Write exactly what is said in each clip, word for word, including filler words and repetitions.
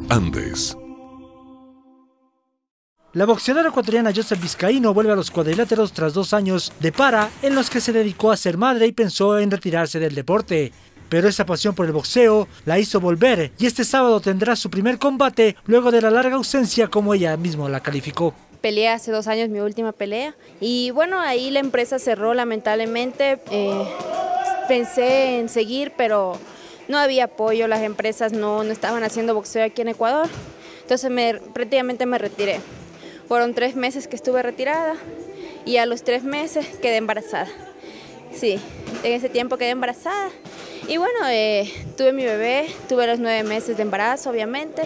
Andes. La boxeadora ecuatoriana Yosel Vizcaíno vuelve a los cuadriláteros tras dos años de para en los que se dedicó a ser madre y pensó en retirarse del deporte. Pero esa pasión por el boxeo la hizo volver y este sábado tendrá su primer combate luego de la larga ausencia, como ella misma la calificó. Peleé hace dos años mi última pelea y bueno, ahí la empresa cerró lamentablemente. Eh, pensé en seguir, pero no había apoyo, las empresas no, no estaban haciendo boxeo aquí en Ecuador, entonces me, prácticamente me retiré. Fueron tres meses que estuve retirada y a los tres meses quedé embarazada. Sí, en ese tiempo quedé embarazada y bueno, eh, tuve mi bebé, tuve los nueve meses de embarazo obviamente,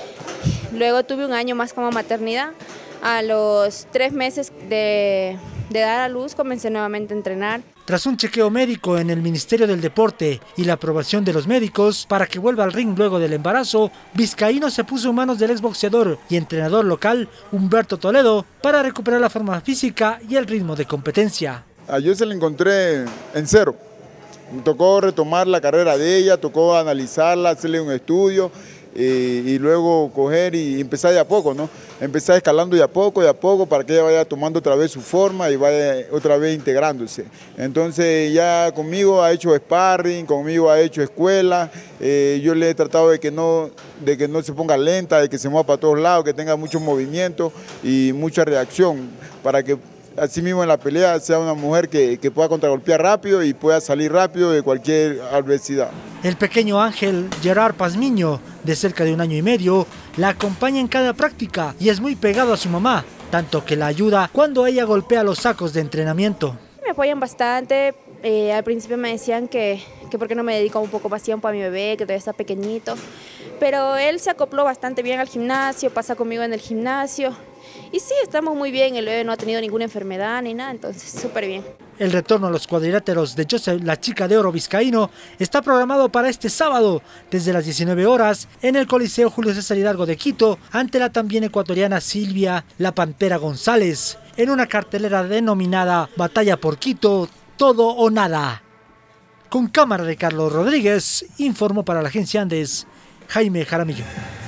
luego tuve un año más como maternidad. A los tres meses de, de dar a luz comencé nuevamente a entrenar. Tras un chequeo médico en el Ministerio del Deporte y la aprobación de los médicos para que vuelva al ring luego del embarazo, Vizcaíno se puso en manos del exboxeador y entrenador local Humberto Toledo para recuperar la forma física y el ritmo de competencia. A yo se la encontré en cero. Me tocó retomar la carrera de ella, tocó analizarla, hacerle un estudio eh, y luego coger y empezar de a poco, ¿no? Empezar escalando de a poco, de a poco, para que ella vaya tomando otra vez su forma y vaya otra vez integrándose. Entonces ya conmigo ha hecho sparring, conmigo ha hecho escuela, eh, yo le he tratado de que, no, de que no se ponga lenta, de que se mueva para todos lados, que tenga mucho movimiento y mucha reacción, para que así mismo en la pelea sea una mujer que, que pueda contragolpear rápido y pueda salir rápido de cualquier adversidad. El pequeño Ángel Gerard Pazmiño, de cerca de un año y medio, la acompaña en cada práctica y es muy pegado a su mamá, tanto que la ayuda cuando ella golpea los sacos de entrenamiento. Me apoyan bastante, eh, al principio me decían que, que por qué no me dedico un poco más tiempo a mi bebé, que todavía está pequeñito, pero él se acopló bastante bien al gimnasio, pasa conmigo en el gimnasio. Y sí, estamos muy bien, el bebé no ha tenido ninguna enfermedad ni nada, entonces súper bien. El retorno a los cuadriláteros de Yosel, la chica de oro Vizcaíno, está programado para este sábado, desde las diecinueve horas, en el Coliseo Julio César Hidalgo de Quito, ante la también ecuatoriana Silvia La Pantera González, en una cartelera denominada Batalla por Quito, todo o nada. Con cámara de Carlos Rodríguez, informó para la agencia Andes, Jaime Jaramillo.